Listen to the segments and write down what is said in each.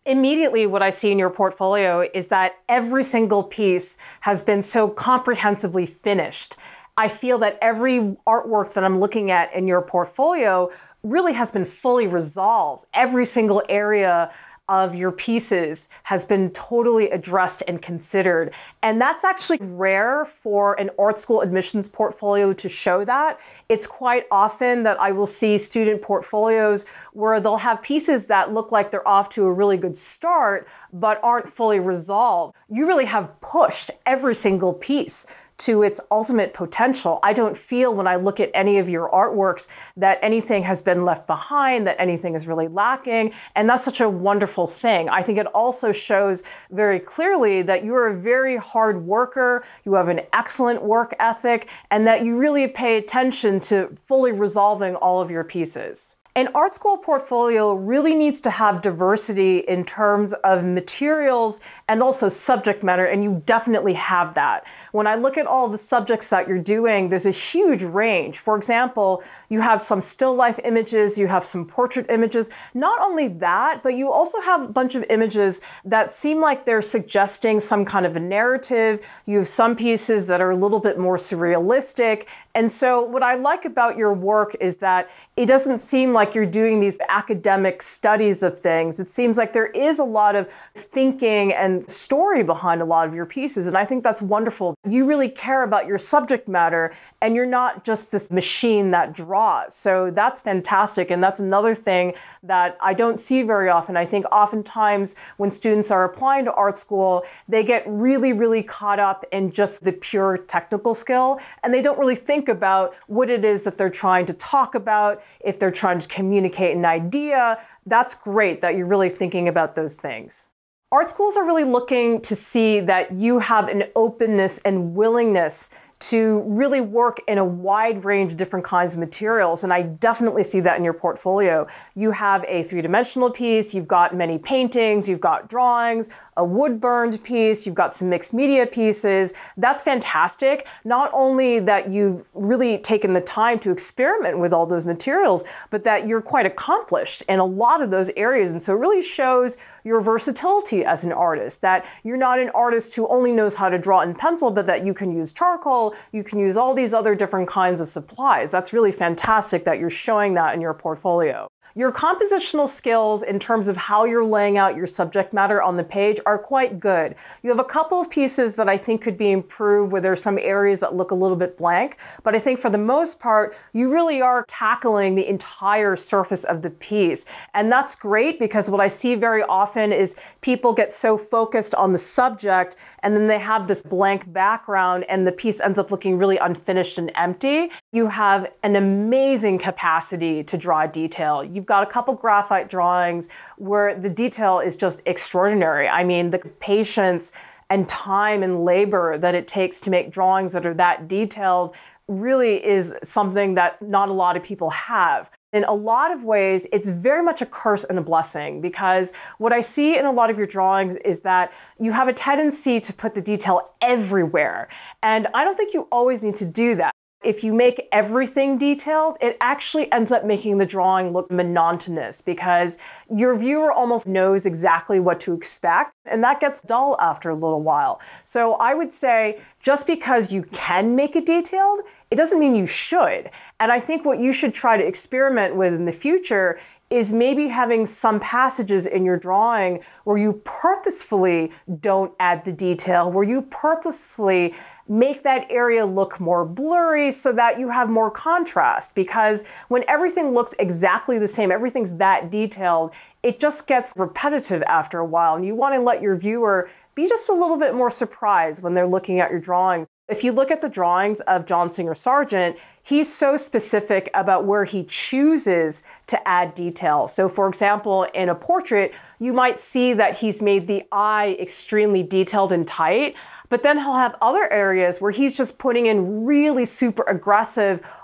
Immediately, what I see in your portfolio is that every single piece has been so comprehensively finished. I feel that every artwork that I'm looking at in your portfolio really has been fully resolved. Every single area of your pieces has been totally addressed and considered. And that's actually rare for an art school admissions portfolio to show that. It's quite often that I will see student portfolios where they'll have pieces that look like they're off to a really good start, but aren't fully resolved. You really have pushed every single piece to its ultimate potential. I don't feel when I look at any of your artworks that anything has been left behind, that anything is really lacking, and that's such a wonderful thing. I think it also shows very clearly that you're a very hard worker, you have an excellent work ethic, and that you really pay attention to fully resolving all of your pieces. An art school portfolio really needs to have diversity in terms of materials and also subject matter, and you definitely have that. When I look at all the subjects that you're doing, there's a huge range. For example, you have some still life images, you have some portrait images. Not only that, but you also have a bunch of images that seem like they're suggesting some kind of a narrative. You have some pieces that are a little bit more surrealistic. And so what I like about your work is that it doesn't seem like you're doing these academic studies of things. It seems like there is a lot of thinking and story behind a lot of your pieces. And I think that's wonderful. You really care about your subject matter and you're not just this machine that draws. So that's fantastic. And that's another thing that I don't see very often. I think oftentimes when students are applying to art school, they get really, really caught up in just the pure technical skill. And they don't really think about what it is that they're trying to talk about, if they're trying to communicate an idea. That's great that you're really thinking about those things. Art schools are really looking to see that you have an openness and willingness to really work in a wide range of different kinds of materials. And I definitely see that in your portfolio. You have a three-dimensional piece, you've got many paintings, you've got drawings, a wood-burned piece, you've got some mixed media pieces. That's fantastic. Not only that you've really taken the time to experiment with all those materials, but that you're quite accomplished in a lot of those areas. And so it really shows your versatility as an artist, that you're not an artist who only knows how to draw in pencil, but that you can use charcoal, you can use all these other different kinds of supplies. That's really fantastic that you're showing that in your portfolio. Your compositional skills in terms of how you're laying out your subject matter on the page are quite good. You have a couple of pieces that I think could be improved where there's some areas that look a little bit blank, but I think for the most part, you really are tackling the entire surface of the piece. And that's great because what I see very often is people get so focused on the subject and then they have this blank background and the piece ends up looking really unfinished and empty. You have an amazing capacity to draw detail. You've got a couple graphite drawings where the detail is just extraordinary. I mean, the patience and time and labor that it takes to make drawings that are that detailed really is something that not a lot of people have. In a lot of ways, it's very much a curse and a blessing because what I see in a lot of your drawings is that you have a tendency to put the detail everywhere. And I don't think you always need to do that. If you make everything detailed, it actually ends up making the drawing look monotonous because your viewer almost knows exactly what to expect, and that gets dull after a little while. So I would say just because you can make it detailed, it doesn't mean you should. And I think what you should try to experiment with in the future is maybe having some passages in your drawing where you purposefully don't add the detail, where you purposefully make that area look more blurry so that you have more contrast. Because when everything looks exactly the same, everything's that detailed, it just gets repetitive after a while. And you want to let your viewer be just a little bit more surprised when they're looking at your drawings. If you look at the drawings of John Singer Sargent, he's so specific about where he chooses to add detail. So for example, in a portrait, you might see that he's made the eye extremely detailed and tight, but then he'll have other areas where he's just putting in really super aggressive,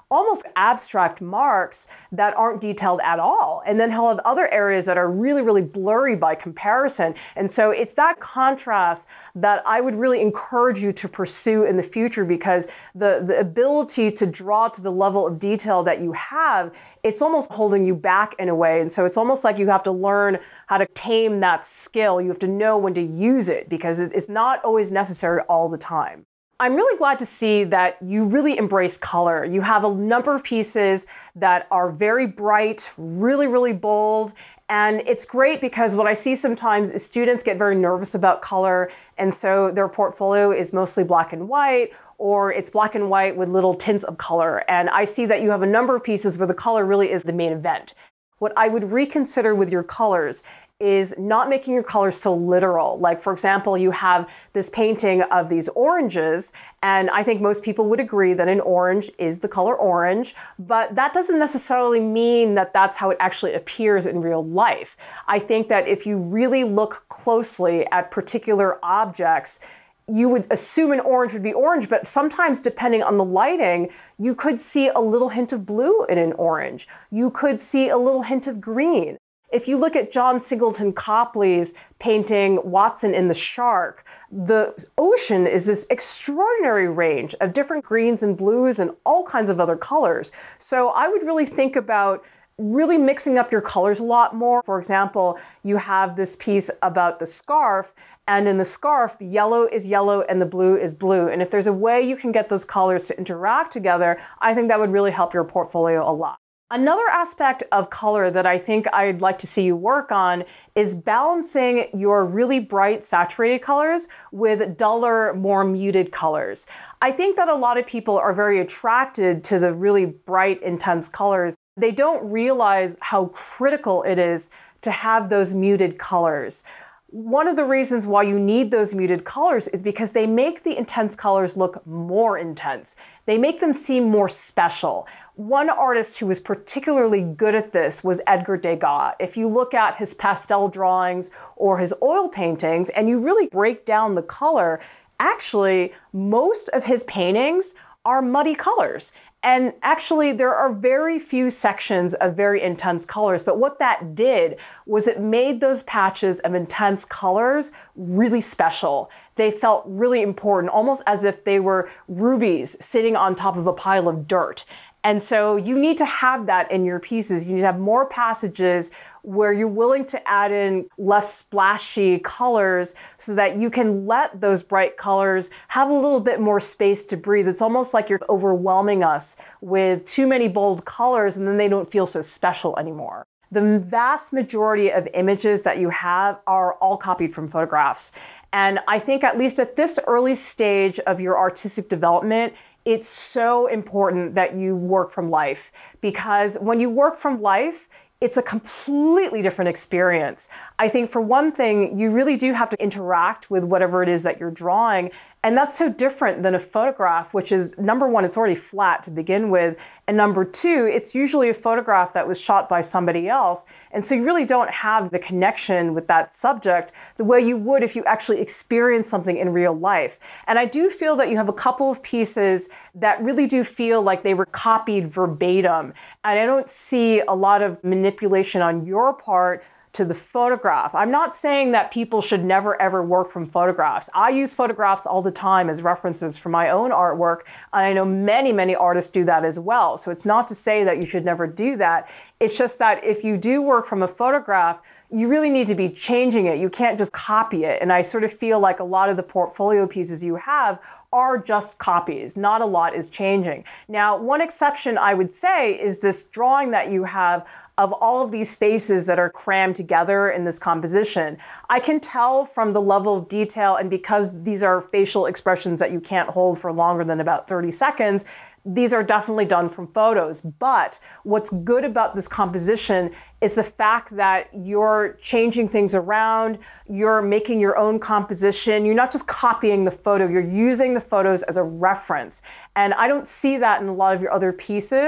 almost abstract marks that aren't detailed at all. And then he'll have other areas that are really, really blurry by comparison. And so it's that contrast that I would really encourage you to pursue in the future, because the ability to draw to the level of detail that you have, it's almost holding you back in a way. And so it's almost like you have to learn how to tame that skill. You have to know when to use it, because it's not always necessary all the time. I'm really glad to see that you really embrace color. You have a number of pieces that are very bright, really, really bold. And it's great because what I see sometimes is students get very nervous about color. And so their portfolio is mostly black and white, or it's black and white with little tints of color. And I see that you have a number of pieces where the color really is the main event. What I would reconsider with your colors is not making your colors so literal. Like, for example, you have this painting of these oranges, and I think most people would agree that an orange is the color orange, but that doesn't necessarily mean that that's how it actually appears in real life. I think that if you really look closely at particular objects, you would assume an orange would be orange, but sometimes depending on the lighting, you could see a little hint of blue in an orange. You could see a little hint of green. If you look at John Singleton Copley's painting Watson and the Shark, the ocean is this extraordinary range of different greens and blues and all kinds of other colors. So I would really think about really mixing up your colors a lot more. For example, you have this piece about the scarf, and in the scarf, the yellow is yellow and the blue is blue. And if there's a way you can get those colors to interact together, I think that would really help your portfolio a lot. Another aspect of color that I think I'd like to see you work on is balancing your really bright saturated colors with duller, more muted colors. I think that a lot of people are very attracted to the really bright, intense colors. They don't realize how critical it is to have those muted colors. One of the reasons why you need those muted colors is because they make the intense colors look more intense. They make them seem more special. One artist who was particularly good at this was Edgar Degas. If you look at his pastel drawings or his oil paintings and you really break down the color, actually most of his paintings are muddy colors. And actually, there are very few sections of very intense colors, but what that did was it made those patches of intense colors really special. They felt really important, almost as if they were rubies sitting on top of a pile of dirt. And so you need to have that in your pieces. You need to have more passages where you're willing to add in less splashy colors so that you can let those bright colors have a little bit more space to breathe. It's almost like you're overwhelming us with too many bold colors and then they don't feel so special anymore. The vast majority of images that you have are all copied from photographs. And I think at least at this early stage of your artistic development, it's so important that you work from life, because when you work from life, it's a completely different experience. I think for one thing, you really do have to interact with whatever it is that you're drawing. And that's so different than a photograph, which is, number one, it's already flat to begin with. And number two, it's usually a photograph that was shot by somebody else. And so you really don't have the connection with that subject the way you would if you actually experience something in real life. And I do feel that you have a couple of pieces that really do feel like they were copied verbatim. And I don't see a lot of manipulation on your part to the photograph. I'm not saying that people should never ever work from photographs. I use photographs all the time as references for my own artwork, and I know many, many artists do that as well. So it's not to say that you should never do that. It's just that if you do work from a photograph, you really need to be changing it. You can't just copy it. And I sort of feel like a lot of the portfolio pieces you have are just copies. Not a lot is changing. Now, one exception I would say is this drawing that you have of all of these faces that are crammed together in this composition. I can tell from the level of detail, and because these are facial expressions that you can't hold for longer than about 30 seconds, these are definitely done from photos. But what's good about this composition is the fact that you're changing things around, you're making your own composition, you're not just copying the photo, you're using the photos as a reference. And I don't see that in a lot of your other pieces.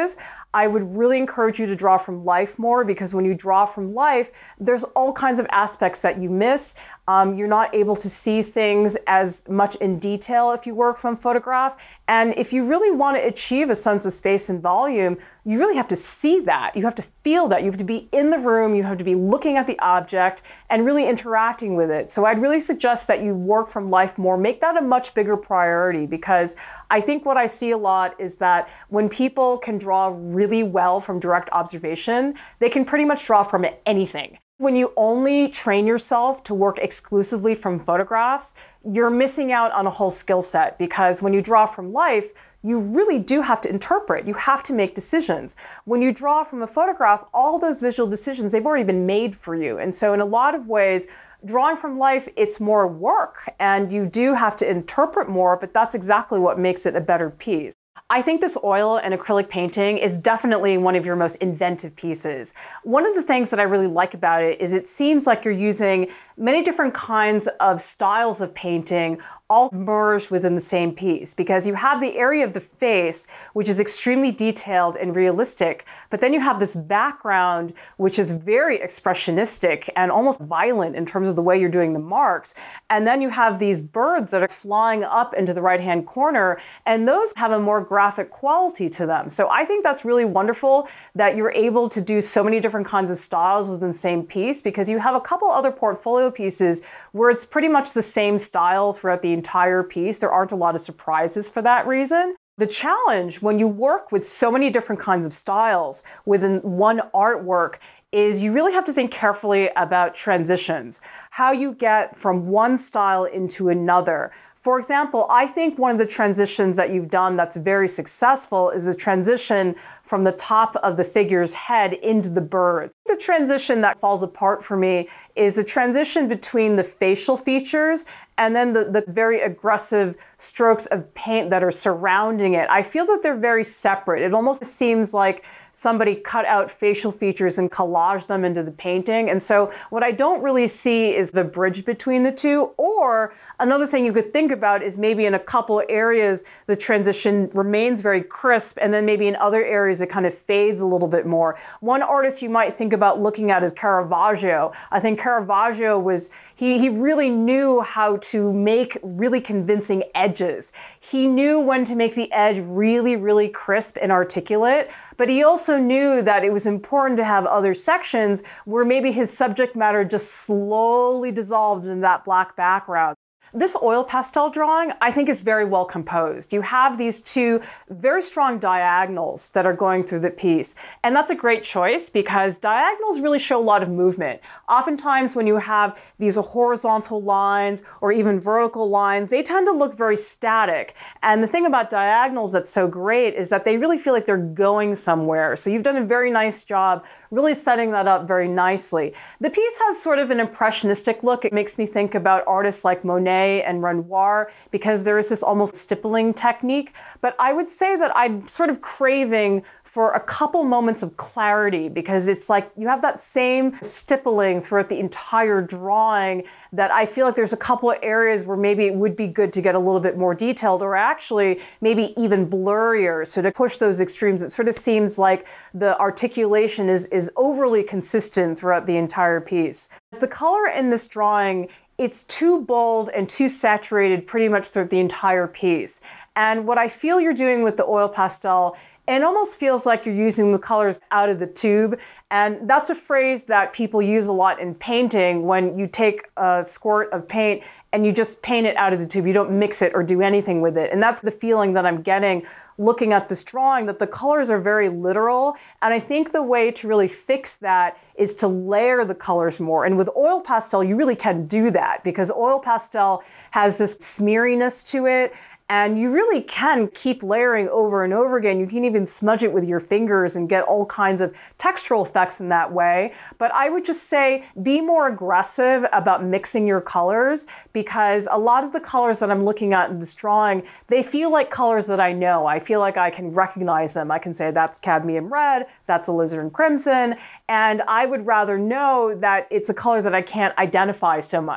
I would really encourage you to draw from life more, because when you draw from life, there's all kinds of aspects that you miss. You're not able to see things as much in detail if you work from photograph. And if you really want to achieve a sense of space and volume, you really have to see that. You have to feel that. You have to be in the room. You have to be looking at the object and really interacting with it. So I'd really suggest that you work from life more. Make that a much bigger priority, because I think what I see a lot is that when people can draw really well from direct observation, they can pretty much draw from anything. When you only train yourself to work exclusively from photographs, you're missing out on a whole skill set, because when you draw from life, you really do have to interpret. You have to make decisions. When you draw from a photograph, all those visual decisions, they've already been made for you. And so in a lot of ways, drawing from life, it's more work and you do have to interpret more, but that's exactly what makes it a better piece. I think this oil and acrylic painting is definitely one of your most inventive pieces. One of the things that I really like about it is it seems like you're using many different kinds of styles of painting all merged within the same piece, because you have the area of the face, which is extremely detailed and realistic, but then you have this background, which is very expressionistic and almost violent in terms of the way you're doing the marks. And then you have these birds that are flying up into the right-hand corner, and those have a more graphic quality to them. So I think that's really wonderful that you're able to do so many different kinds of styles within the same piece, because you have a couple other portfolio pieces where it's pretty much the same style throughout the entire piece. There aren't a lot of surprises for that reason. The challenge when you work with so many different kinds of styles within one artwork is you really have to think carefully about transitions, how you get from one style into another. For example, I think one of the transitions that you've done that's very successful is a transition from the top of the figure's head into the birds. The transition that falls apart for me is a transition between the facial features and then the very aggressive strokes of paint that are surrounding it. I feel that they're very separate. It almost seems like somebody cut out facial features and collaged them into the painting. And so what I don't really see is the bridge between the two. Or another thing you could think about is maybe in a couple of areas, the transition remains very crisp, and then maybe in other areas it kind of fades a little bit more. One artist you might think about looking at is Caravaggio. I think Caravaggio was, he really knew how to make really convincing edges. He knew when to make the edge really, really crisp and articulate, but he also knew that it was important to have other sections where maybe his subject matter just slowly dissolved in that black background. This oil pastel drawing, I think, is very well composed. You have these two very strong diagonals that are going through the piece. And that's a great choice because diagonals really show a lot of movement. Oftentimes when you have these horizontal lines or even vertical lines, they tend to look very static. And the thing about diagonals that's so great is that they really feel like they're going somewhere. So you've done a very nice job really setting that up very nicely. The piece has sort of an impressionistic look. It makes me think about artists like Monet and Renoir because there is this almost stippling technique. But I would say that I'm sort of craving for a couple moments of clarity because it's like you have that same stippling throughout the entire drawing that I feel like there's a couple of areas where maybe it would be good to get a little bit more detailed or actually maybe even blurrier. So to push those extremes, it sort of seems like the articulation is overly consistent throughout the entire piece. The color in this drawing, it's too bold and too saturated pretty much throughout the entire piece. And what I feel you're doing with the oil pastel, it almost feels like you're using the colors out of the tube. And that's a phrase that people use a lot in painting when you take a squirt of paint and you just paint it out of the tube. You don't mix it or do anything with it. And that's the feeling that I'm getting looking at this drawing, that the colors are very literal. And I think the way to really fix that is to layer the colors more. And with oil pastel, you really can do that because oil pastel has this smeariness to it. And you really can keep layering over and over again. You can even smudge it with your fingers and get all kinds of textural effects in that way. But I would just say be more aggressive about mixing your colors because a lot of the colors that I'm looking at in this drawing, they feel like colors that I know. I feel like I can recognize them. I can say that's cadmium red, that's alizarin crimson, and I would rather know that it's a color that I can't identify so much.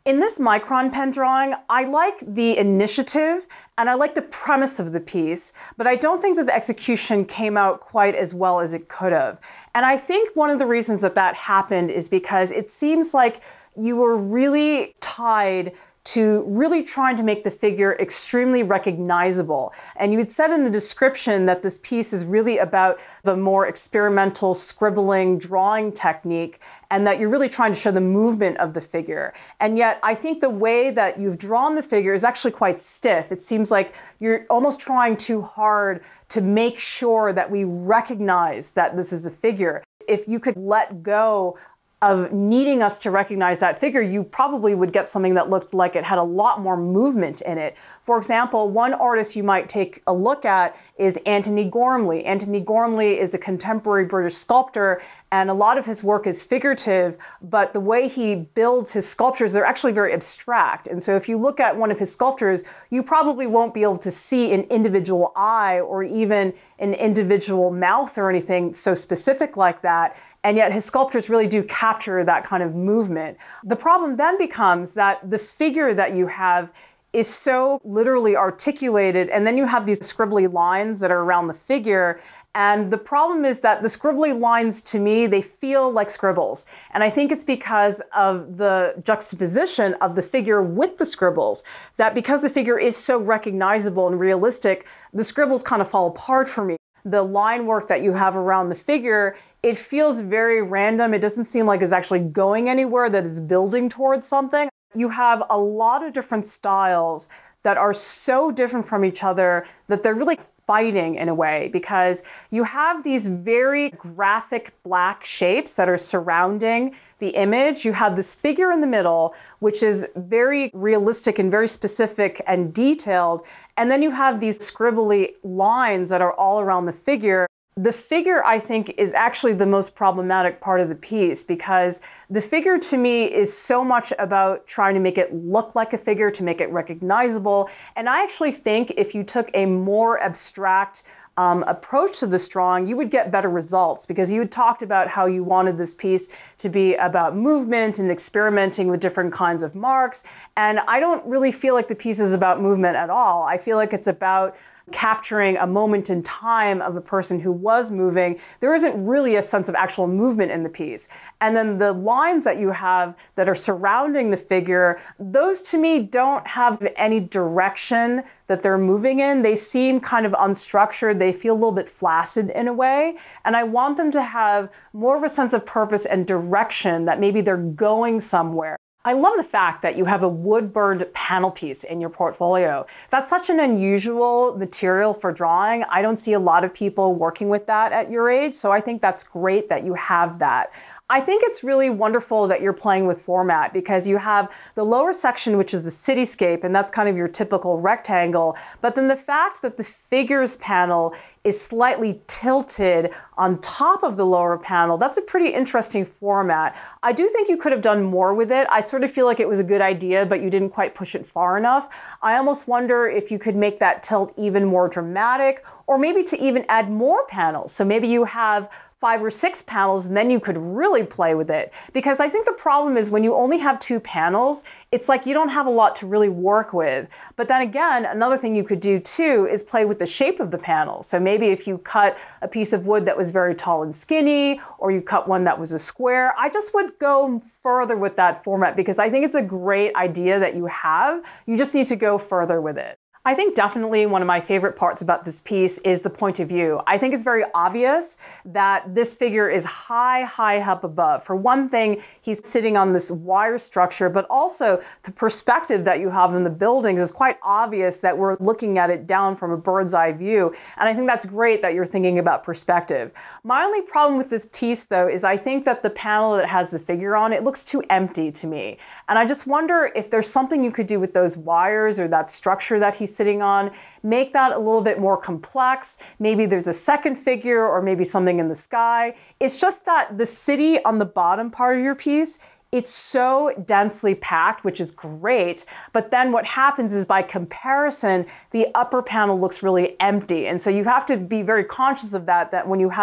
In this micron pen drawing, I like the initiative and I like the premise of the piece, but I don't think that the execution came out quite as well as it could have. And I think one of the reasons that that happened is because it seems like you were really tied to really trying to make the figure extremely recognizable. And you had said in the description that this piece is really about the more experimental scribbling drawing technique, and that you're really trying to show the movement of the figure. And yet I think the way that you've drawn the figure is actually quite stiff. It seems like you're almost trying too hard to make sure that we recognize that this is a figure. If you could let go of needing us to recognize that figure, you probably would get something that looked like it had a lot more movement in it. For example, one artist you might take a look at is Antony Gormley. Antony Gormley is a contemporary British sculptor, and a lot of his work is figurative, but the way he builds his sculptures, they're actually very abstract. And so if you look at one of his sculptures, you probably won't be able to see an individual eye or even an individual mouth or anything so specific like that. And yet his sculptures really do capture that kind of movement. The problem then becomes that the figure that you have is so literally articulated, and then you have these scribbly lines that are around the figure. And the problem is that the scribbly lines, to me, they feel like scribbles. And I think it's because of the juxtaposition of the figure with the scribbles, that because the figure is so recognizable and realistic, the scribbles kind of fall apart for me. The line work that you have around the figure, it feels very random. It doesn't seem like it's actually going anywhere, that it's building towards something. You have a lot of different styles that are so different from each other that they're really fighting in a way, because you have these very graphic black shapes that are surrounding the image. You have this figure in the middle, which is very realistic and very specific and detailed. And then you have these scribbly lines that are all around the figure. The figure, I think, is actually the most problematic part of the piece, because the figure to me is so much about trying to make it look like a figure, to make it recognizable. And I actually think if you took a more abstract approach to this drawing, you would get better results, because you had talked about how you wanted this piece to be about movement and experimenting with different kinds of marks. And I don't really feel like the piece is about movement at all. I feel like it's about capturing a moment in time of a person who was moving. There isn't really a sense of actual movement in the piece. And then the lines that you have that are surrounding the figure, those to me don't have any direction that they're moving in. They seem kind of unstructured. They feel a little bit flaccid in a way. And I want them to have more of a sense of purpose and direction, that maybe they're going somewhere. I love the fact that you have a wood-burned panel piece in your portfolio. That's such an unusual material for drawing. I don't see a lot of people working with that at your age, so I think that's great that you have that. I think it's really wonderful that you're playing with format, because you have the lower section, which is the cityscape, and that's kind of your typical rectangle. But then the fact that the figures panel is slightly tilted on top of the lower panel, that's a pretty interesting format. I do think you could have done more with it. I sort of feel like it was a good idea, but you didn't quite push it far enough. I almost wonder if you could make that tilt even more dramatic, or maybe to even add more panels. So maybe you have 5 or 6 panels, and then you could really play with it. Because I think the problem is when you only have 2 panels, it's like you don't have a lot to really work with. But then again, another thing you could do too is play with the shape of the panel. So maybe if you cut a piece of wood that was very tall and skinny, or you cut one that was a square, I just would go further with that format, because I think it's a great idea that you have. You just need to go further with it. I think definitely one of my favorite parts about this piece is the point of view. I think it's very obvious that this figure is high, high up above. For one thing, he's sitting on this wire structure, but also the perspective that you have in the buildings is quite obvious that we're looking at it down from a bird's eye view. And I think that's great that you're thinking about perspective. My only problem with this piece, though, is I think that the panel that has the figure on it looks too empty to me. And I just wonder if there's something you could do with those wires or that structure that he's sitting on, make that a little bit more complex. Maybe there's a second figure, or maybe something in the sky. It's just that the city on the bottom part of your piece, it's so densely packed, which is great. But then what happens is, by comparison, the upper panel looks really empty. And so you have to be very conscious of that, that when you have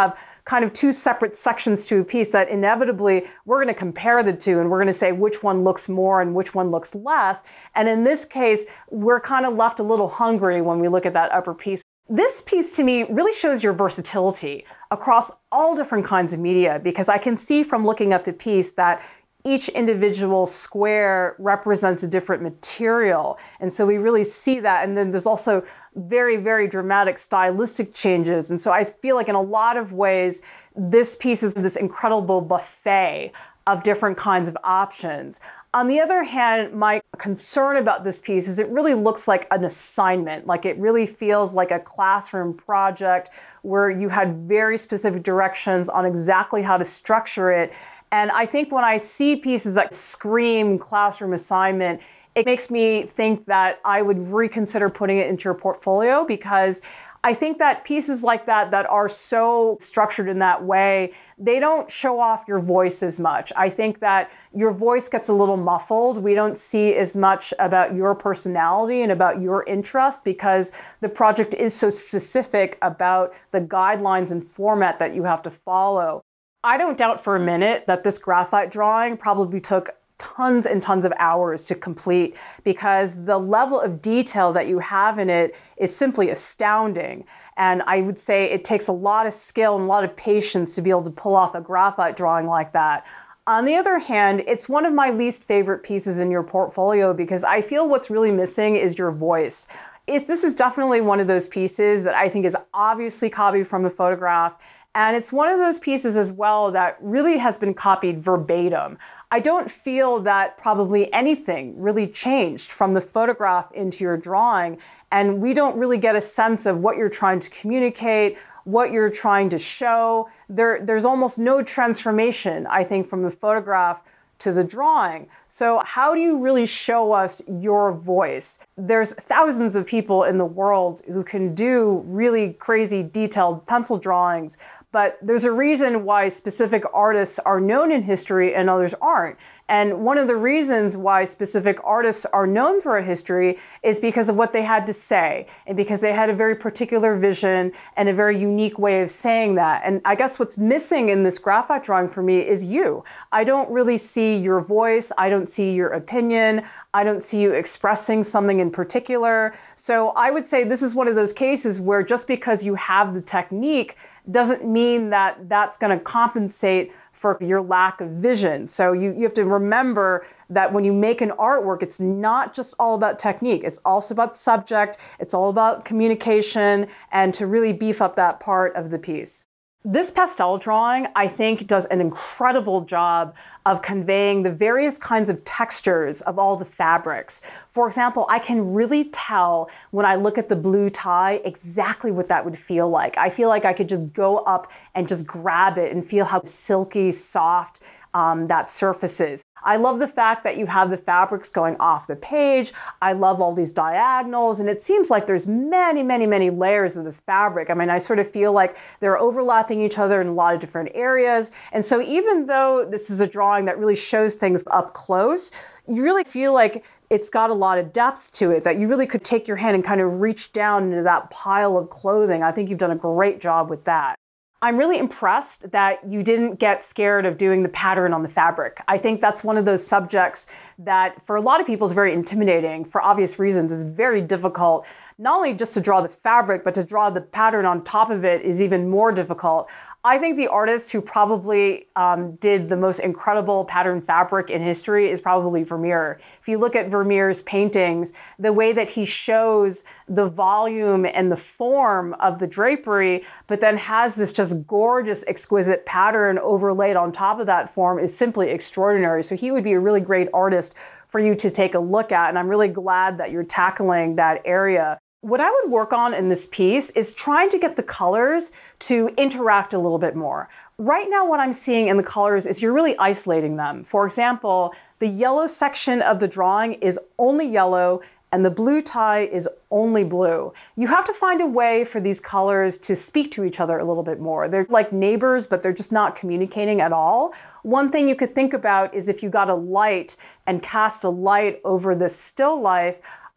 kind of two separate sections to a piece that inevitably we're going to compare the two and we're going to say which one looks more and which one looks less. And in this case, we're kind of left a little hungry when we look at that upper piece. This piece to me really shows your versatility across all different kinds of media, because I can see from looking at the piece that each individual square represents a different material. And so we really see that. And then there's also very, very dramatic stylistic changes. And so I feel like in a lot of ways, this piece is this incredible buffet of different kinds of options. On the other hand, my concern about this piece is it really looks like an assignment. Like it really feels like a classroom project where you had very specific directions on exactly how to structure it. And I think when I see pieces that scream classroom assignment, it makes me think that I would reconsider putting it into your portfolio, because I think that pieces like that are so structured in that way, they don't show off your voice as much. I think that your voice gets a little muffled. We don't see as much about your personality and about your interest, because the project is so specific about the guidelines and format that you have to follow. I don't doubt for a minute that this graphite drawing probably took tons and tons of hours to complete, because the level of detail that you have in it is simply astounding. And I would say it takes a lot of skill and a lot of patience to be able to pull off a graphite drawing like that. On the other hand, it's one of my least favorite pieces in your portfolio, because I feel what's really missing is your voice. This is definitely one of those pieces that I think is obviously copied from a photograph. And it's one of those pieces as well that really has been copied verbatim. I don't feel that probably anything really changed from the photograph into your drawing. And we don't really get a sense of what you're trying to communicate, what you're trying to show. There's almost no transformation, I think, from the photograph to the drawing. So how do you really show us your voice? There's thousands of people in the world who can do really crazy detailed pencil drawings, but there's a reason why specific artists are known in history and others aren't. And one of the reasons why specific artists are known throughout history is because of what they had to say, and because they had a very particular vision and a very unique way of saying that. And I guess what's missing in this graphite drawing for me is you. I don't really see your voice. I don't see your opinion. I don't see you expressing something in particular. So I would say this is one of those cases where just because you have the technique doesn't mean that that's going to compensate for your lack of vision. So you have to remember that when you make an artwork, it's not just all about technique. It's also about subject. It's all about communication, and to really beef up that part of the piece. This pastel drawing, I think, does an incredible job of conveying the various kinds of textures of all the fabrics. For example, I can really tell when I look at the blue tie exactly what that would feel like. I feel like I could just go up and just grab it and feel how silky, soft that surface is. I love the fact that you have the fabrics going off the page. I love all these diagonals, and it seems like there's many, many, many layers of the fabric. I mean, I sort of feel like they're overlapping each other in a lot of different areas. And so even though this is a drawing that really shows things up close, you really feel like it's got a lot of depth to it, that you really could take your hand and kind of reach down into that pile of clothing. I think you've done a great job with that. I'm really impressed that you didn't get scared of doing the pattern on the fabric. I think that's one of those subjects that for a lot of people is very intimidating for obvious reasons. It's very difficult, not only just to draw the fabric, but to draw the pattern on top of it is even more difficult. I think the artist who probably did the most incredible pattern fabric in history is probably Vermeer. If you look at Vermeer's paintings, the way that he shows the volume and the form of the drapery, but then has this just gorgeous, exquisite pattern overlaid on top of that form is simply extraordinary. So he would be a really great artist for you to take a look at. And I'm really glad that you're tackling that area. What I would work on in this piece is trying to get the colors to interact a little bit more. Right now, what I'm seeing in the colors is you're really isolating them. For example, the yellow section of the drawing is only yellow, and the blue tie is only blue. You have to find a way for these colors to speak to each other a little bit more. They're like neighbors, but they're just not communicating at all. One thing you could think about is if you got a light and cast a light over this still life,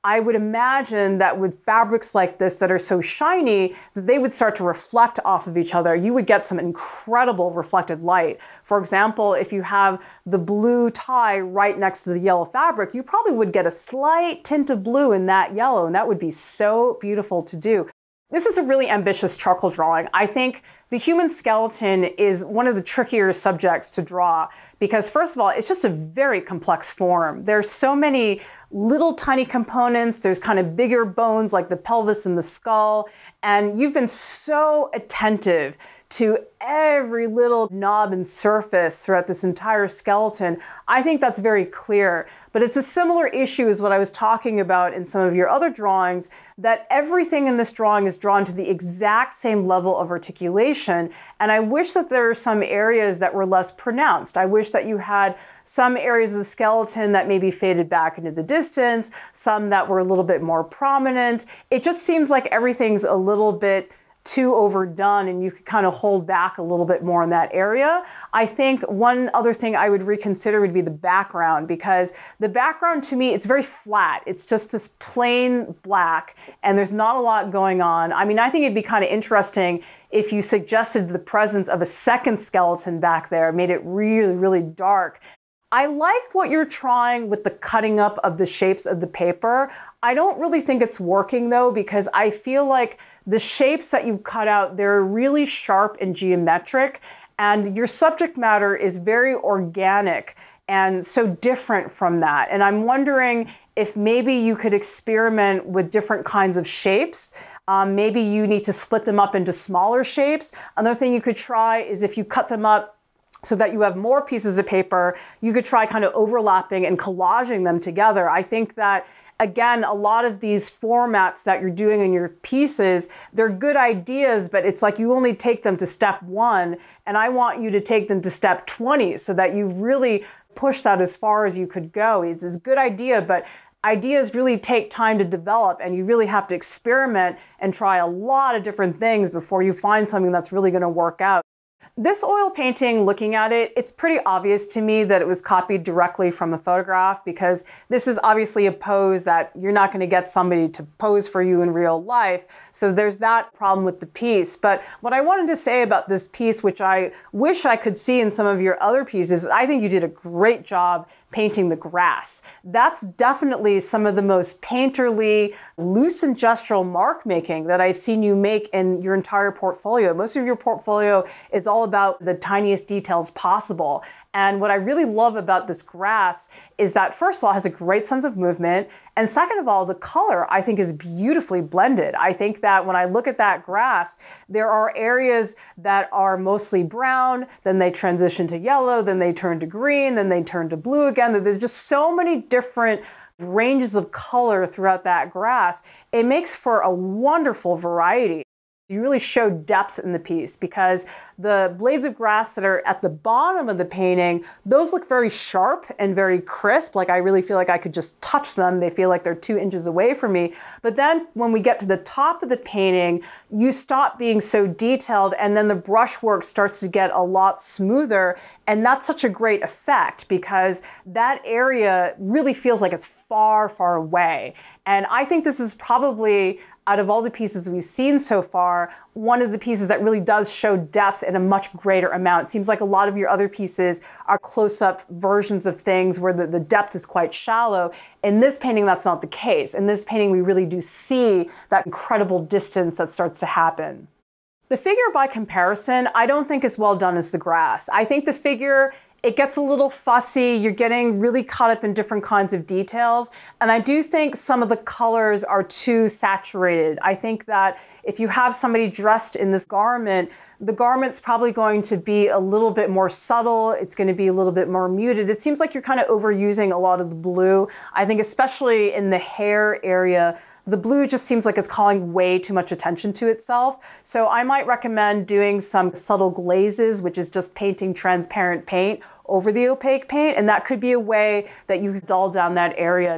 I would imagine that with fabrics like this that are so shiny, that they would start to reflect off of each other. You would get some incredible reflected light. For example, if you have the blue tie right next to the yellow fabric, you probably would get a slight tint of blue in that yellow, and that would be so beautiful to do. This is a really ambitious charcoal drawing. I think the human skeleton is one of the trickier subjects to draw because, first of all, it's just a very complex form. There's so many little tiny components. There's kind of bigger bones like the pelvis and the skull. And you've been so attentive to every little knob and surface throughout this entire skeleton. I think that's very clear. But it's a similar issue as what I was talking about in some of your other drawings, that everything in this drawing is drawn to the exact same level of articulation. And I wish that there were some areas that were less pronounced. I wish that you had some areas of the skeleton that maybe faded back into the distance, some that were a little bit more prominent. It just seems like everything's a little bit too overdone and you could kind of hold back a little bit more in that area. I think one other thing I would reconsider would be the background, because the background to me, it's very flat. It's just this plain black and there's not a lot going on. I mean, I think it'd be kind of interesting if you suggested the presence of a second skeleton back there, made it really, really dark. I like what you're trying with the cutting up of the shapes of the paper. I don't really think it's working though, because I feel like the shapes that you cut out, they're really sharp and geometric, and your subject matter is very organic and so different from that. And I'm wondering if maybe you could experiment with different kinds of shapes. Maybe you need to split them up into smaller shapes. Another thing you could try is if you cut them up so that you have more pieces of paper, you could try kind of overlapping and collaging them together. I think that, again, a lot of these formats that you're doing in your pieces, they're good ideas, but it's like you only take them to step 1, and I want you to take them to step 20 so that you really push that as far as you could go. It's a good idea, but ideas really take time to develop, and you really have to experiment and try a lot of different things before you find something that's really going to work out. This oil painting, looking at it, it's pretty obvious to me that it was copied directly from a photograph, because this is obviously a pose that you're not going to get somebody to pose for you in real life. So there's that problem with the piece. But what I wanted to say about this piece, which I wish I could see in some of your other pieces, I think you did a great job painting the grass. That's definitely some of the most painterly, loose and gestural mark making that I've seen you make in your entire portfolio. Most of your portfolio is all about the tiniest details possible. And what I really love about this grass is that, first of all, it has a great sense of movement. And second of all, the color, I think, is beautifully blended. I think that when I look at that grass, there are areas that are mostly brown, then they transition to yellow, then they turn to green, then they turn to blue again. There's just so many different ranges of color throughout that grass. It makes for a wonderful variety. You really show depth in the piece, because the blades of grass that are at the bottom of the painting, those look very sharp and very crisp. Like I really feel like I could just touch them. They feel like they're 2 inches away from me. But then when we get to the top of the painting, you stop being so detailed, and then the brushwork starts to get a lot smoother. And that's such a great effect, because that area really feels like it's far, far away. And I think this is probably, out of all the pieces we've seen so far, one of the pieces that really does show depth in a much greater amount. It seems like a lot of your other pieces are close-up versions of things where the depth is quite shallow. In this painting, that's not the case. In this painting, we really do see that incredible distance that starts to happen. The figure, by comparison, I don't think is well done as the grass. I think the figure, it gets a little fussy. You're getting really caught up in different kinds of details. And I do think some of the colors are too saturated. I think that if you have somebody dressed in this garment, the garment's probably going to be a little bit more subtle. It's going to be a little bit more muted. It seems like you're kind of overusing a lot of the blue. I think especially in the hair area, the blue just seems like it's calling way too much attention to itself. So I might recommend doing some subtle glazes, which is just painting transparent paint over the opaque paint. And that could be a way that you could dull down that area.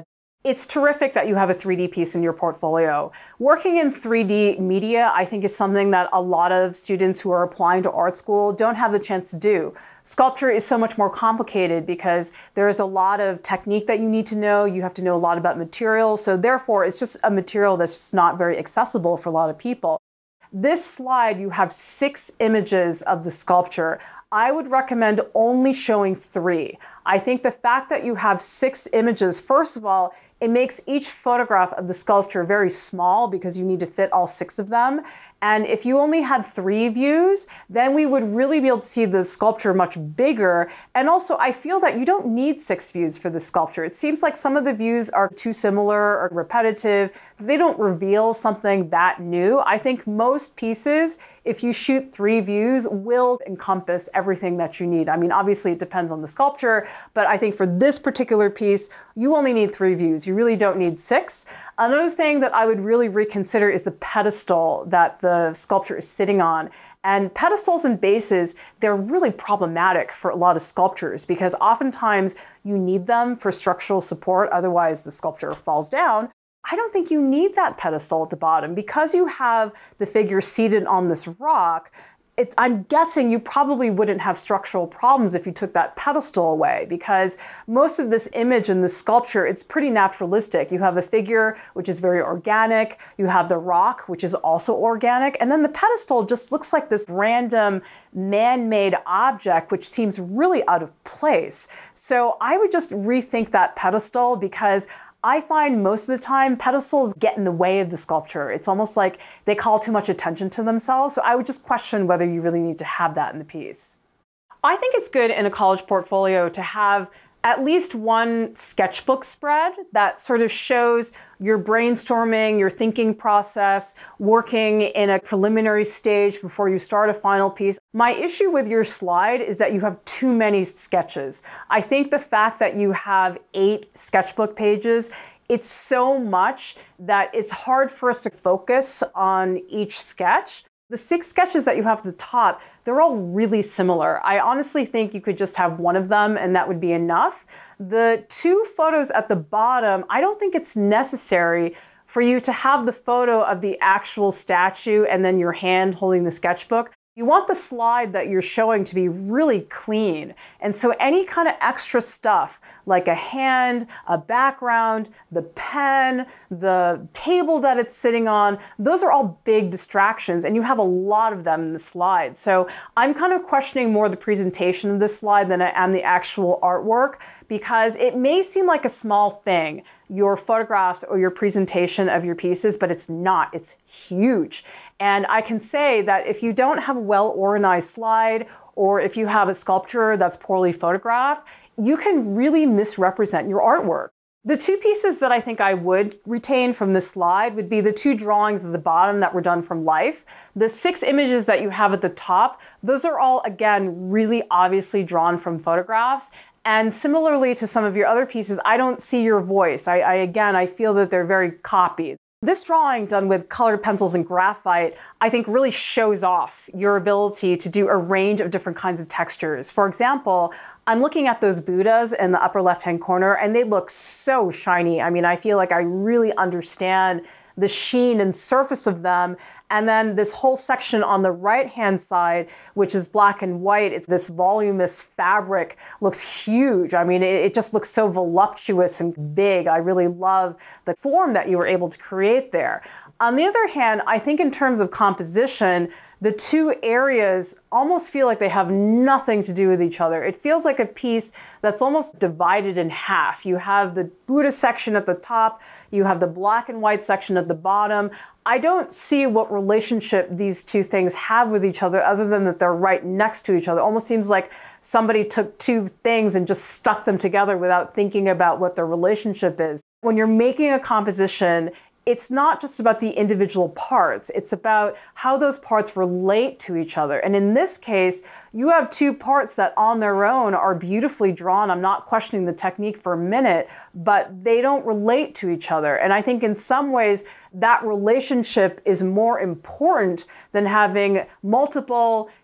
It's terrific that you have a 3D piece in your portfolio. Working in 3D media, I think, is something that a lot of students who are applying to art school don't have the chance to do. Sculpture is so much more complicated because there is a lot of technique that you need to know. You have to know a lot about materials. So therefore, it's just a material that's just not very accessible for a lot of people. This slide, you have 6 images of the sculpture. I would recommend only showing 3. I think the fact that you have 6 images, first of all, it makes each photograph of the sculpture very small because you need to fit all 6 of them. And if you only had 3 views, then we would really be able to see the sculpture much bigger. And also, I feel that you don't need 6 views for the sculpture. It seems like some of the views are too similar or repetitive. They don't reveal something that new. I think most pieces, if you shoot 3 views, will encompass everything that you need. I mean, obviously it depends on the sculpture, but I think for this particular piece, you only need 3 views. You really don't need 6. Another thing that I would really reconsider is the pedestal that the sculpture is sitting on. And pedestals and bases, they're really problematic for a lot of sculptures because oftentimes you need them for structural support, otherwise the sculpture falls down. I don't think you need that pedestal at the bottom. Because you have the figure seated on this rock, I'm guessing you probably wouldn't have structural problems if you took that pedestal away, because most of this image in the sculpture, it's pretty naturalistic. You have a figure, which is very organic. You have the rock, which is also organic. And then the pedestal just looks like this random man-made object, which seems really out of place. So I would just rethink that pedestal, because I find most of the time pedestals get in the way of the sculpture. It's almost like they call too much attention to themselves. So I would just question whether you really need to have that in the piece. I think it's good in a college portfolio to have at least one sketchbook spread that sort of shows your brainstorming, your thinking process, working in a preliminary stage before you start a final piece. My issue with your slide is that you have too many sketches. I think the fact that you have 8 sketchbook pages, it's so much that it's hard for us to focus on each sketch. The 6 sketches that you have at the top, they're all really similar. I honestly think you could just have one of them and that would be enough. The 2 photos at the bottom, I don't think it's necessary for you to have the photo of the actual statue and then your hand holding the sketchbook. You want the slide that you're showing to be really clean. And so any kind of extra stuff, like a hand, a background, the pen, the table that it's sitting on, those are all big distractions, and you have a lot of them in the slide. So I'm kind of questioning more the presentation of this slide than I am the actual artwork, because it may seem like a small thing, your photographs or your presentation of your pieces, but it's not. It's huge. And I can say that if you don't have a well-organized slide, or if you have a sculpture that's poorly photographed, you can really misrepresent your artwork. The 2 pieces that I think I would retain from this slide would be the 2 drawings at the bottom that were done from life. The 6 images that you have at the top, those are all, again, really obviously drawn from photographs. And similarly to some of your other pieces, I don't see your voice. I feel that they're very copied. This drawing done with colored pencils and graphite, I think really shows off your ability to do a range of different kinds of textures. For example, I'm looking at those Buddhas in the upper left-hand corner, and they look so shiny. I mean, I feel like I really understand the sheen and surface of them. And then this whole section on the right-hand side, which is black and white, it's this voluminous fabric, looks huge. I mean, it just looks so voluptuous and big. I really love the form that you were able to create there. On the other hand, I think in terms of composition, the 2 areas almost feel like they have nothing to do with each other. It feels like a piece that's almost divided in half. You have the Buddha section at the top, you have the black and white section at the bottom. I don't see what relationship these 2 things have with each other other than that they're right next to each other. It almost seems like somebody took 2 things and just stuck them together without thinking about what their relationship is. When you're making a composition, it's not just about the individual parts, it's about how those parts relate to each other. And in this case, you have 2 parts that on their own are beautifully drawn. I'm not questioning the technique for a minute, but they don't relate to each other. And I think in some ways, that relationship is more important than having multiple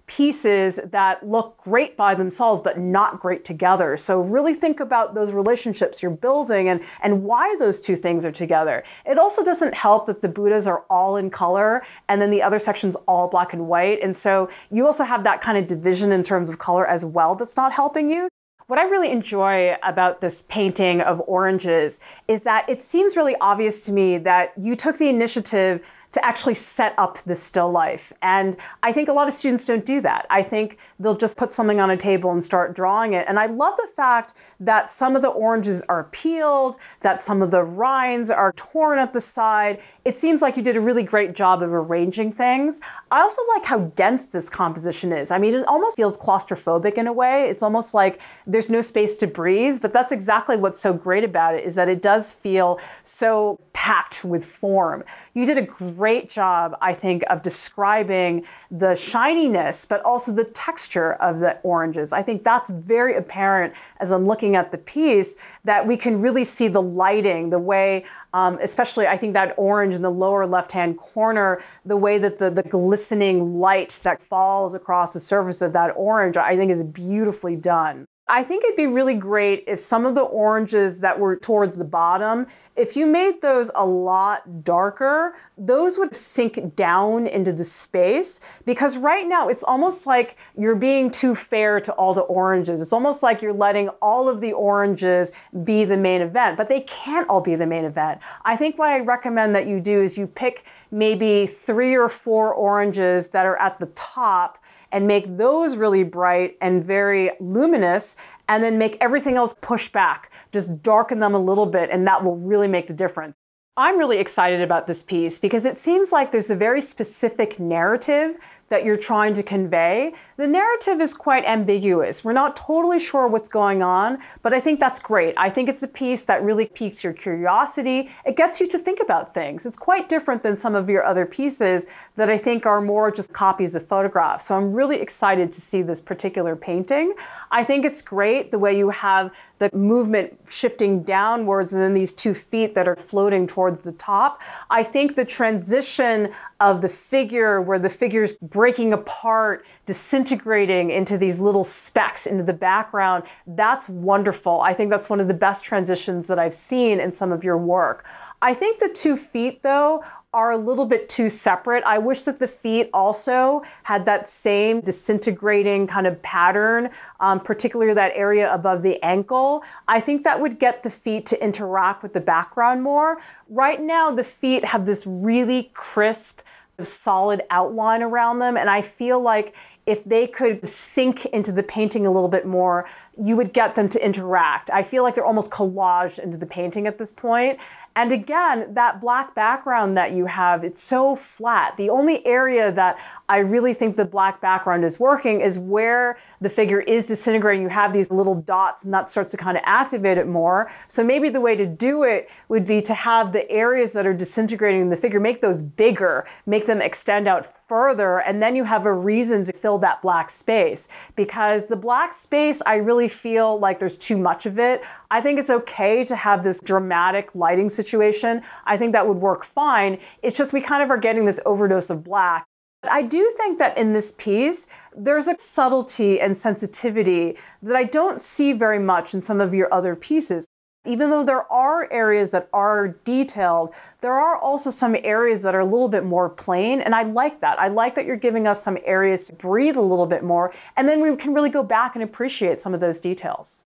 pieces that look great by themselves, but not great together. So really think about those relationships you're building and why those two things are together. It also doesn't help that the Buddhas are all in color and then the other section's all black and white. And so you also have that kind of division in terms of color as well that's not helping you. What I really enjoy about this painting of oranges is that it seems really obvious to me that you took the initiative to actually set up this still life. And I think a lot of students don't do that. I think they'll just put something on a table and start drawing it. And I love the fact that some of the oranges are peeled, that some of the rinds are torn at the side. It seems like you did a really great job of arranging things. I also like how dense this composition is. I mean, it almost feels claustrophobic in a way. It's almost like there's no space to breathe, but that's exactly what's so great about it, is that it does feel so packed with form. You did a great job, I think, of describing the shininess, but also the texture of the oranges. I think that's very apparent as I'm looking at the piece, that we can really see the lighting, the way, especially I think that orange in the lower left-hand corner, the way that the glistening light that falls across the surface of that orange, I think is beautifully done. I think it'd be really great if some of the oranges that were towards the bottom, if you made those a lot darker, those would sink down into the space, because right now it's almost like you're being too fair to all the oranges. It's almost like you're letting all of the oranges be the main event, but they can't all be the main event. I think what I recommend that you do is you pick maybe 3 or 4 oranges that are at the top and make those really bright and very luminous, and then make everything else push back. Just darken them a little bit, and that will really make the difference. I'm really excited about this piece because it seems like there's a very specific narrative that you're trying to convey. The narrative is quite ambiguous. We're not totally sure what's going on, but I think that's great. I think it's a piece that really piques your curiosity. It gets you to think about things. It's quite different than some of your other pieces that I think are more just copies of photographs. So I'm really excited to see this particular painting. I think it's great the way you have the movement shifting downwards and then these 2 feet that are floating towards the top. I think the transition of the figure, where the figure's breaking apart, disintegrating into these little specks into the background, that's wonderful. I think that's one of the best transitions that I've seen in some of your work. I think the 2 feet, though, are a little bit too separate. I wish that the feet also had that same disintegrating kind of pattern, particularly that area above the ankle. I think that would get the feet to interact with the background more. Right now, the feet have this really crisp, solid outline around them, and I feel like if they could sink into the painting a little bit more, you would get them to interact. I feel like they're almost collaged into the painting at this point. And again, that black background that you have, it's so flat. The only area that I really think the black background is working is where the figure is disintegrating. You have these little dots, and that starts to kind of activate it more. So maybe the way to do it would be to have the areas that are disintegrating in the figure, make those bigger, make them extend out further, and then you have a reason to fill that black space. Because the black space, I really feel like there's too much of it. I think it's okay to have this dramatic lighting situation. I think that would work fine. It's just we kind of are getting this overdose of black. But I do think that in this piece, there's a subtlety and sensitivity that I don't see very much in some of your other pieces. Even though there are areas that are detailed, there are also some areas that are a little bit more plain, and I like that. I like that you're giving us some areas to breathe a little bit more, and then we can really go back and appreciate some of those details.